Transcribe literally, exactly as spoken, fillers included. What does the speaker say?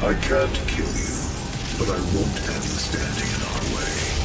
I can't kill you, but I won't have you standing in our way.